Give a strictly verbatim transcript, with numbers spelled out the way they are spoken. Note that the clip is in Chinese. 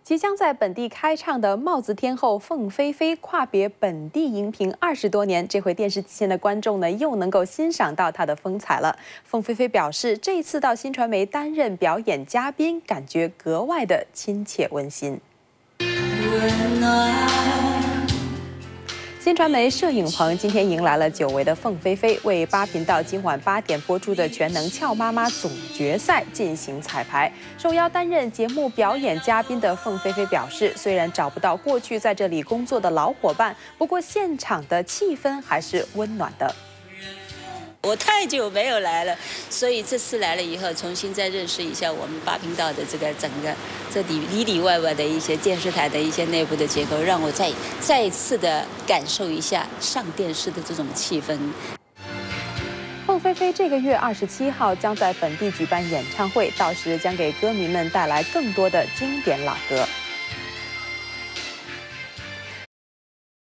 即将在本地开唱的帽子天后凤飞飞，跨别本地荧屏二十多年，这回电视机前的观众呢，又能够欣赏到她的风采了。凤飞飞表示，这一次到新传媒担任表演嘉宾，感觉格外的亲切温馨。新传媒摄影棚今天迎来了久违的凤飞飞，为八频道今晚八点播出的《全能俏妈妈》总决赛进行彩排。受邀担任节目表演嘉宾的凤飞飞表示，虽然找不到过去在这里工作的老伙伴，不过现场的气氛还是温暖的。 我太久没有来了，所以这次来了以后，重新再认识一下我们八频道的这个整个这里里里外外的一些电视台的一些内部的结构，让我再再一次的感受一下上电视的这种气氛。 凤飞飞这个月二十七号将在本地举办演唱会，到时将给歌迷们带来更多的经典老歌。